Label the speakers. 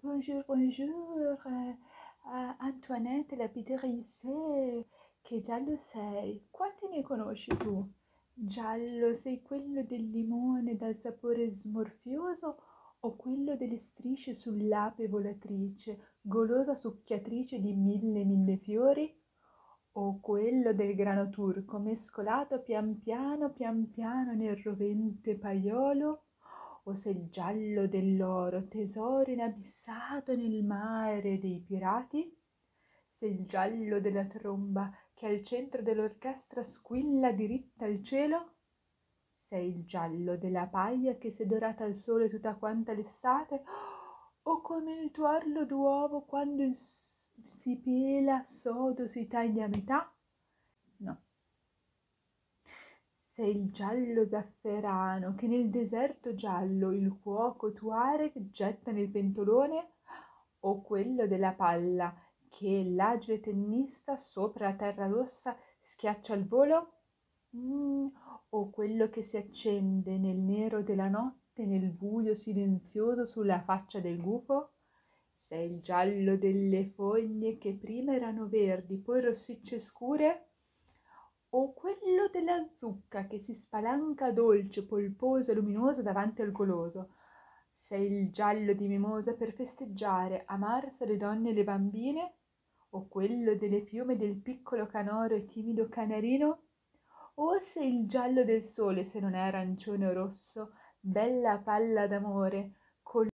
Speaker 1: Bonjour, bonjour, Antoinette la pittrice, che giallo sei? Quanti ne conosci tu? Giallo sei quello del limone dal sapore smorfioso o quello delle strisce sull'ape volatrice, golosa succhiatrice di mille fiori? O quello del grano turco mescolato pian piano nel rovente paiolo? O se il giallo dell'oro, tesoro inabissato nel mare dei pirati? Se il giallo della tromba che al centro dell'orchestra squilla diritta al cielo? Se il giallo della paglia che s'è dorata al sole tutta quanta l'estate? O come il tuorlo d'uovo quando si pela sodo si taglia a metà? No. Sei il giallo zafferano che nel deserto giallo il cuoco Tuareg getta nel pentolone, o quello della palla che l'agile tennista sopra la terra rossa schiaccia al volo? O quello che si accende nel nero della notte nel buio silenzioso sulla faccia del gufo? Sei il giallo delle foglie che prima erano verdi, poi rossicce scure? O quello della zucca che si spalanca dolce, polposa e luminosa davanti al goloso? Sei il giallo di mimosa per festeggiare a marzo le donne e le bambine? O quello delle piume del piccolo canoro e timido canarino? O sei il giallo del sole se non è arancione o rosso, bella palla d'amore,